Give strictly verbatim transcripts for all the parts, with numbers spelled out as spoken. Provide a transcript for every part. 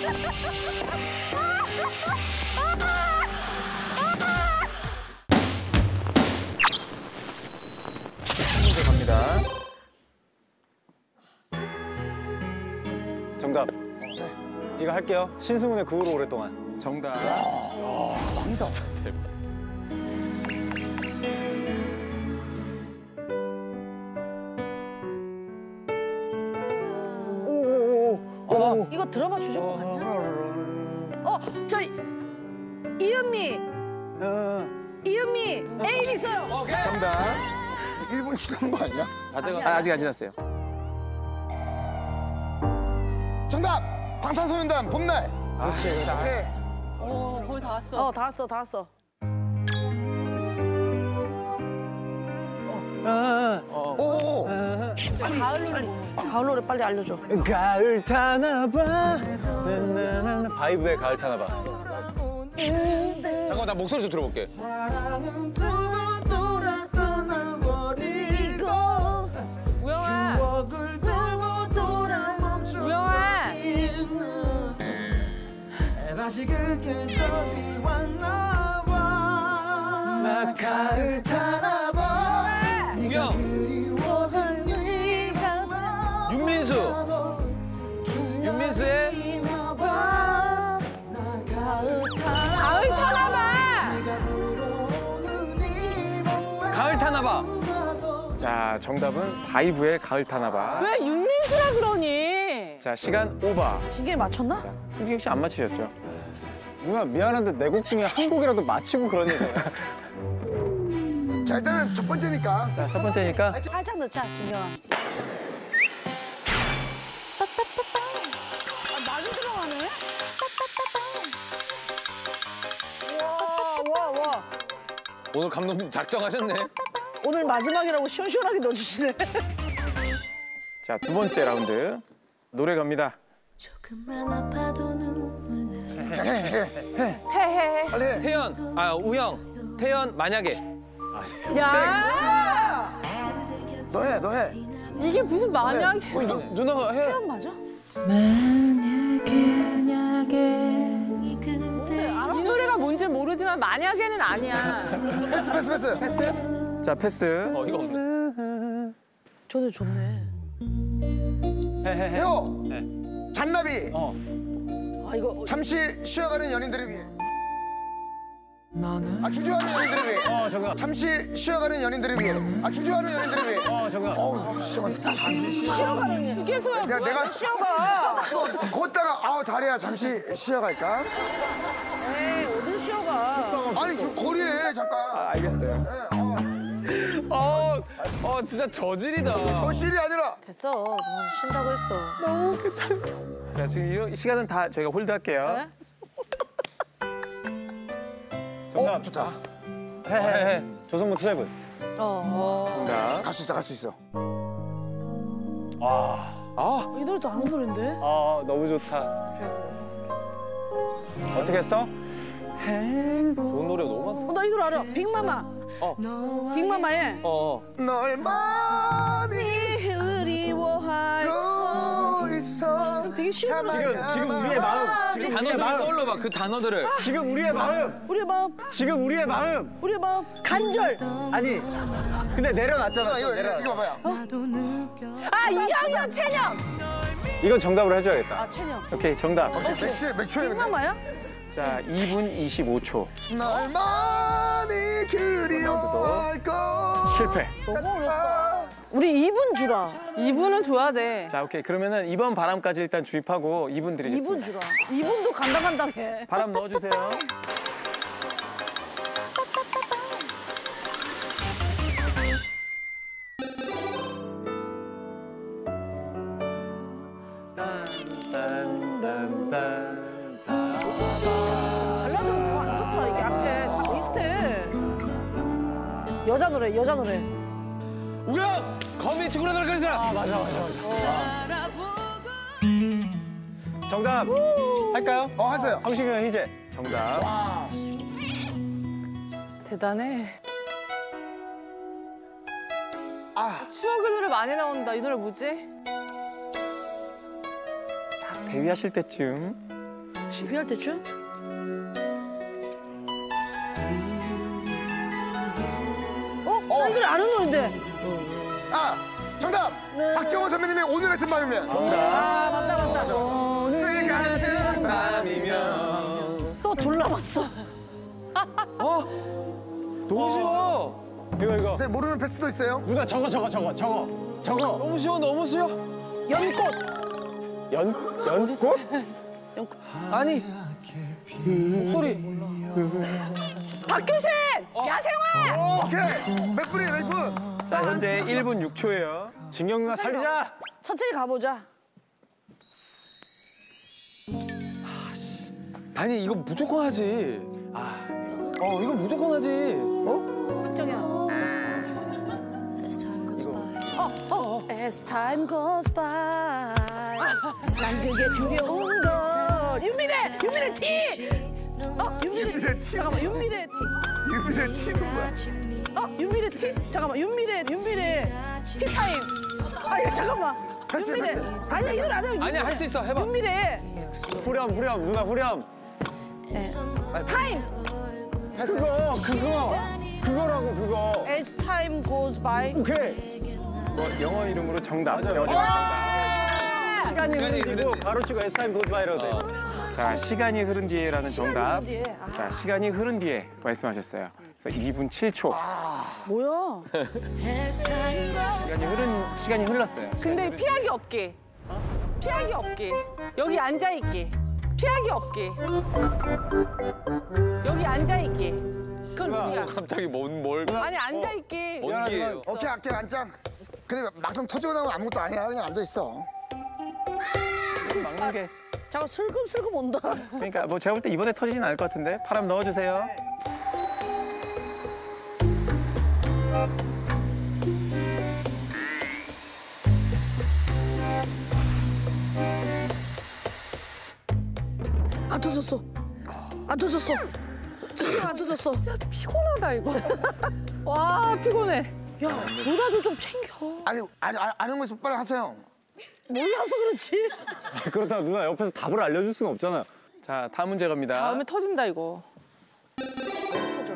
문제 갑니다. 정답. 이거 할게요. 신승훈의 그 후로 오랫동안. 정답. 와, 망다. 진짜 대박. 어, 이거 드라마 주제곡 아니야? 어, 저 이은미. 어. 이은미. 애인 있어요. 오케이. 정답. 일 분 지난 거 아니야? 아, 아직 안 지났어요. 정답! 방탄소년단 봄날. 아, 오케이. 어, 거의 다 왔어. 어, 다 왔어, 다 왔어. 아, 오. 가을 노래. 가을 노래 빨리 알려줘. 가을 타나봐. 나나나나. 바이브의 가을 타나봐. 잠깐만, 나 목소리 좀 들어볼게. 우영아. 우영아. 다시 그 계절이 왔나 봐. 나 가을 타나봐. 우영. 그리워진 네가 윤민수. 윤민수의 가을 타나봐. 가을 타나봐. 자, 정답은 바이브의 가을 타나봐. 왜 윤민수라 그러니? 자, 시간 오버. 진경이 맞췄나? 홍진경 씨 안 맞히셨죠? 누나 미안한데 내 곡 중에 한 곡이라도 맞히고 그런 얘기예요. 자, 일단은 첫 번째니까. 자, 첫 번째니까. 살짝 넣자, 진경아. 아, 많이 들어가네? 와, 와, 와. 오늘 감독님 작정하셨네. 오늘 마지막이라고 시원시원하게 넣어주시네. 자, 두 번째 라운드. 노래 갑니다. 조금만 아파도 눈물 나. 해, 해, 해. 해해. 빨리 해. 태연, 아, 우영. 태연, 만약에. 야. 너 해, 너 해. 이게 무슨 만약에. 어, 누, 누나가 해. 태연 맞아? 이 노래가 뭔지 모르지만 만약에는 아니야. 패스, 패스, 패스. 패스? 자, 패스. 어, 이거 없네. 저는 좋네. 해해해. 해요. 잔나비. 어. 아, 이거. 잠시 쉬어가는 연인들을 위해. 너는 아, 주저하는 연인들을 위해. 어, 정답. 잠시 쉬어가는 연인들을 위해. 아, 주저하는 연인들을 위해. 어, 정답. 어우, 시원해. 잠시 쉬어가는. 이게 소야 내가, 뭐야? 내가 쉬어가. 걷다가 아우 다리야 잠시 쉬어갈까? 에이, 어딜 쉬어가. 아니 그 거리에 잠깐. 아, 알겠어요. 네, 어. 어, 어, 진짜 저질이다. 저실이 아니라. 됐어. 넌 쉰다고 했어. 너무 괜찮았어. 자, 지금 이런 시간은 다 저희가 홀드할게요. 네? 어 좋다. 해해해. 조성모 트래블. 어. 정답. 갈 수 있어 갈 수 있어. 아, 아, 이 노래도 아는 노래인데? 아, 너무 좋다. 어떻게 했어? 행복. 좋은 노래가 너무 많다. 어, 나 이 노래 알아. 빅마마. 어, 빅마마의 어, 어. 널 많이 그리워할 고 있어. 되게 쉬운 노래. 지금, 지금 우리의 마음. 지금 우리의 단어들을 마음. 떠올려봐, 그 단어들을. 지금 우리의 마음. 우리의 마음, 지금 우리의 마음. 우리의 마음. 간절. 아니, 근데 내려놨잖아. 이거 내려. 이거 봐봐요. 아, 이현이야, 채녕. 이건 정답으로 해줘야겠다. 아, 채녕. 오케이, 정답. 맥스 몇 초야 근데? 빅마마야? 자, 이 분 이십오 초. 널 많이 그리워할 거. 실패. 너무 어렵다. 우리 이 분 주라. 이분은 줘야 돼. 자, 오케이. 그러면은 이번 바람까지 일단 주입하고 이 분 이 드리겠습니다. 분 주라. 이 분도 간당간당해. 바람 넣어주세요. 발라드는 더 안 좋다. 이게 앞에 다 비슷해. 여자 노래, 여자 노래. 우영! 거미 치고라 들어가리더라. 아, 맞아, 맞아, 맞아. 정답 할까요? 어 하세요. 성시경 희재. 정답. 대단해. 아 추억의 노래 많이 나온다. 이 노래 뭐지? 딱 데뷔하실 때쯤. 준비할 때쯤? 어? 나 이걸 아는 노래인데. 아, 정답. 박정호 선배님의 오늘 같은 밤이면. 아, 맞다, 맞다. 오늘 같은 밤이면. 또 돌아봤어. 너무 쉬워. 이거 이거. 네, 모르는 패스도 있어요. 누나 저거 저거 저거 저거 저거. 너무 쉬워, 너무 쉬워. 연꽃. 연 연꽃? 연꽃. 아니. 목소리. 박효신! 야생화! 오케이. 몇 분이에요, 몇 분? 자, 현재 일 분 육 초예요. 진경 누나 살리자. 천천히 가보자. 아니, 이거 무조건 하지. 아, 어, 이거 무조건 하지. 박정현. 어, 어. As time goes by. 난 그게 두려운 걸. 윤미래! 윤미래 티! 어? 윤미래 윤미래 티? 잠깐만, 윤미래 티. 유빈의 티는 뭐야? 어? 윤미래 티? 잠깐만, 윤미래, 윤미래 티타임. 아, 야, 잠깐만. 패스, 윤미래. 패스. 아니야, 이걸 안 해요. 아니야, 할 수 있어. 해봐. 윤미래. 후렴 후렴 누나 후렴. 타임. 그거 그거 그거라고 그거. As time goes by. 오케이. 뭐, 영어 이름으로 정답. 시간이 시간이 흐르고 흐르- 바로 치고 에스타임 고드바이로 돼. 자, 시간이 흐른 뒤에라는 정답. 시간이 흐른 뒤에. 아. 자, 시간이 흐른 뒤에 말씀하셨어요. 그래서 이 분 칠 초. 뭐야? 시간이 흐른 시간이 흘렀어요. 근데 피하기 없기. 피하기 없기. 여기 앉아있기. 피하기 없기. 여기 앉아있기. 그건 우리야. 갑자기 뭔 뭘? 아니, 앉아있기. 원기예요. 오케이, 할게, 안짱. 근데 막상 터지고 나면 아무것도 아니야. 그냥 앉아있어. 막는 게. 잠깐, 슬금슬금 온다. 그러니까 뭐 제가 볼 때 이번에 터지진 않을 것 같은데. 바람 넣어주세요. 안 터졌어. 안 터졌어. 진짜 안 터졌어. 피곤하다, 이거. 와, 피곤해. 야, 누나도 좀 챙겨. 아니, 아니, 아- 아는 거 있으면 빨리 하세요. 몰라서 그렇지. 그렇다고 누나 옆에서 답을 알려줄 수는 없잖아요. 자, 다음 문제 갑니다. 다음에 터진다, 이거. 터져.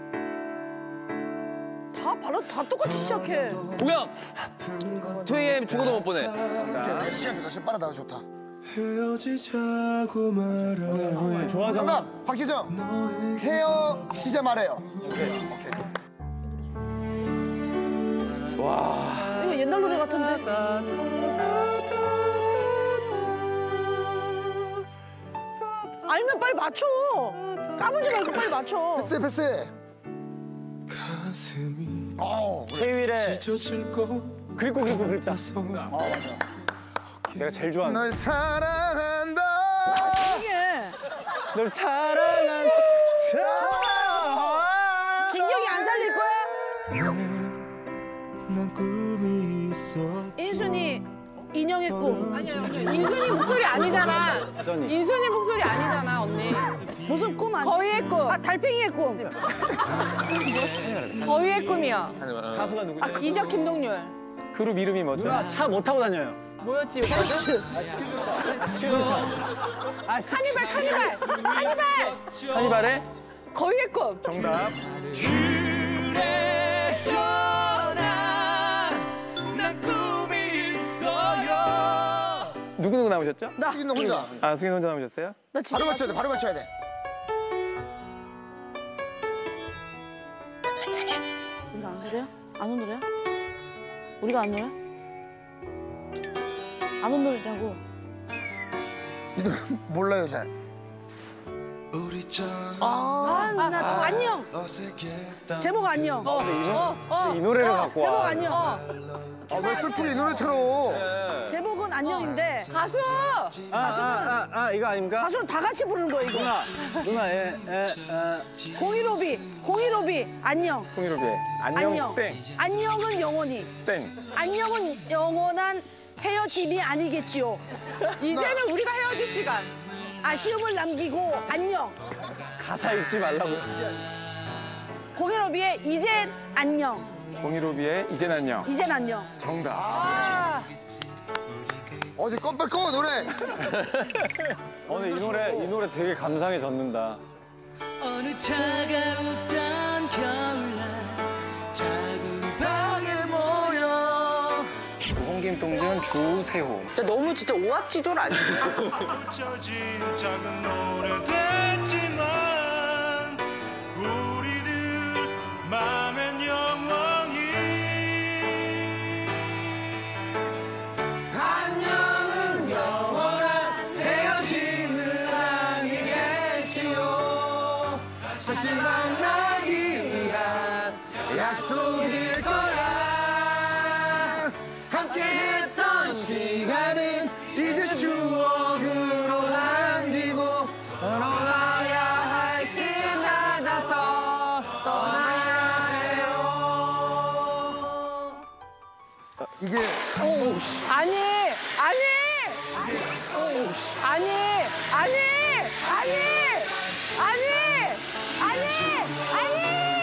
다 발라 다 똑같이 시작해. 우영! 투에이엠 죽어도 못 보내. 오케이, 시간 좋다, 시간 빠르다, 좋다. 헤어지자고 말하고 좋아하잖아. 정답, 박지정. 헤어지자 말해요. 오케이, 오케이. 이거 옛날 노래 같은데. 알면 빨리 맞춰. 까불지 말고 빨리 맞춰. 패스, 패스. 가슴이 어우, 케이윌의 젖을 거 그립고 그립고 그립다. 어, 맞아. 내가 제일 좋아하는. 널 사랑한다. 이게 널 사랑한. 진경이 안 살릴 거야? 난 꿈이 있어 인순이 인형의 꿈. 아니야, 인순이 목소리 아니잖아. 여전히. 인순이 목소리 아니잖아, 언니. 무슨 꿈 안? 거위의 꿈. 아, 달팽이의 꿈. 거위의 꿈이야. 가수가 누구지? 이적 김동률. 그룹 이름이 뭐죠? 누나 차 못 타고 다녀요. 뭐였지, 오빠? 아, 카니발, 카니발! 카니발! 하니발의 거위의 꿈. 정답. 난 꿈이 있어요 누구누구 남으셨죠? 나, 수긴 혼자. 아, 승인 혼자 남으셨어요? 나 진짜. 바로 맞춰야 돼, 바로 맞춰야 돼. 우리가 안 노래야? 안 온 노래야? 우리가 안 노래? 안 온 노래냐고. 이 노래 몰라요, 잘. 우리 전 아, 나 저 안녕. 어색했던 제목 안녕. 어, 어, 어. 이 노래를 갖고 제목 와. 안녕. 아, 왜 슬프게 이 노래 틀어? 제목은 안녕인데 가수! 아, 아, 아, 아, 이거 아닙니까? 가수는 다 같이 부르는 거야 이거. 누나, 누나, 예, 예, 아, 공일오비, 공일오비 안녕. 홍일오비의 안녕, 안녕. 땡, 안녕은 영원히. 땡. 안녕은 영원한 헤어짐이 아니겠지요. 이제는 우리가 헤어질 시간. 아쉬움을 남기고 안녕. 가사 읽지 말라고. 공일오비의 이젠 안녕. 홍일오비의 이젠 안녕. 이젠 안녕. 정답. 아, 어디 껌빨 꺼 노래. 오늘 이 노래 이 노래 되게 감상에 젖는다. 어느 차가웠던 겨울날 작은 방에 모여 홍김동전 주세호. 야, 너무 진짜 오합지졸 아니야? 붙여진 작은 노래 됐지만 우리들 맘엔 영원히 안녕은 영원한 헤어짐은 아니겠지요 다시 만나기 위한 약속일 거야 함께했던 시간은 이제 추억으로 남기고 떠나야 할 시 찾아서 떠나야 해요. 이게 오우 씨. 아니, 아니, 오우 씨. 아니, 아니, 아니, 아니, 아니, 아니.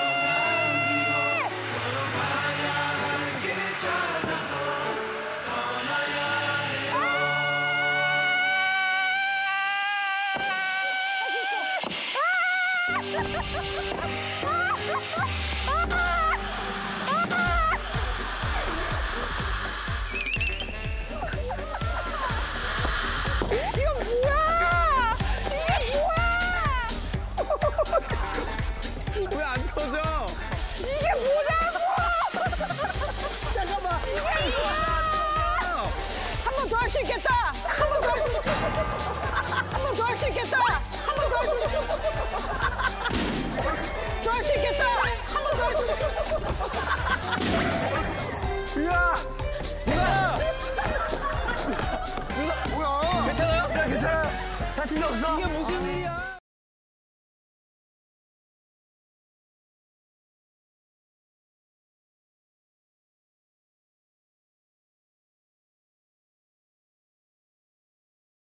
이거 뭐야? 이게 뭐야? 왜 안 터져? 이게 뭐냐고! 잠깐만. 이게 뭐야? 한 번 더 할 수 있겠다. 한 번 더 할 수 있겠다. 한 번 더 할 수 있겠다. 한 번 더 할 수 있겠다. 더 할 수 있겠다. 한 번 더 할 수 있겠다. 누나! 누나! 뭐야? 괜찮아요? 야, 괜찮아. 다친 데 없어? 이게 무슨 일이야?